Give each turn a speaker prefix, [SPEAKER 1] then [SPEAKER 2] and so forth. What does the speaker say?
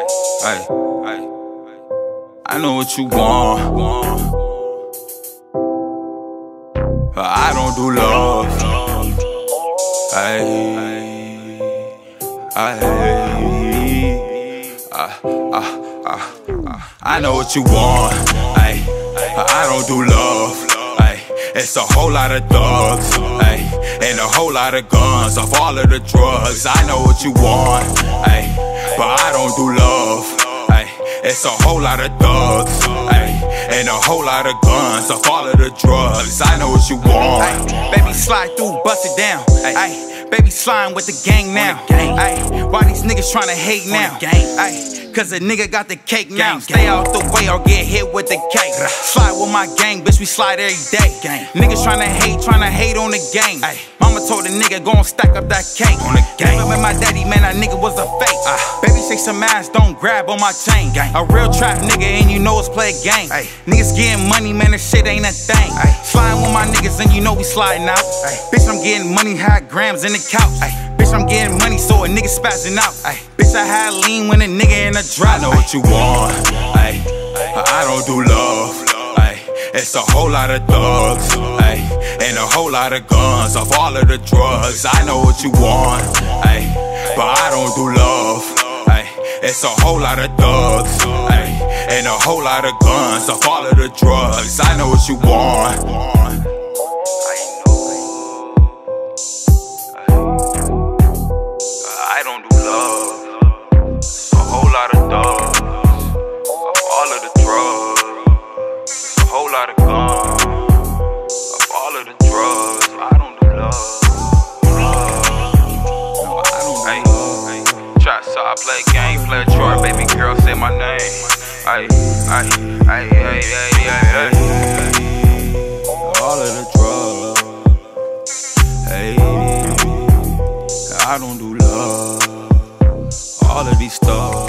[SPEAKER 1] Ay, I know what you want, but I don't do love. I know what you want. I don't do love. It's a whole lot of thugs, and a whole lot of guns off all of the drugs. I know what you want, but I don't do love. It's a whole lot of thugs, and a whole lot of guns off all of the drugs. I know what you want.
[SPEAKER 2] Baby, slide through, bust it down. Baby, slime with the gang now. Why these niggas tryna hate now? Cause a nigga got the cake now. Stay out the way or get hit with the cake. Slide with my gang, bitch, we slide every day. Niggas tryna hate on the gang. Mama told the nigga, gon' stack up that cake. On the gang. With my daddy, man, that nigga was a fake. Baby, shake some ass, don't grab on my chain. A real trap nigga, and you know it's play a game. Niggas getting money, man, this shit ain't a thing. Sliding with my niggas, and you know we sliding out. Bitch, I'm getting money, had grams in the couch. Bitch, I'm getting money, so a nigga spazzing out. Bitch, I had lean when a nigga in a drop.
[SPEAKER 1] I know what you want. I don't do love. It's a whole lot of thugs, and a whole lot of guns off all of the drugs. I know what you want, but I don't do love. It's a whole lot of thugs, and a whole lot of guns off all of the drugs. I know what you want. I don't do love. It's a whole lot of thugs off all of the drugs. A whole lot of guns off all of the drugs. I don't do love. No, I don't do love. Try so I play game, play Troy, baby girl, say my name. All of the drugs. I don't do love. All of these stuff.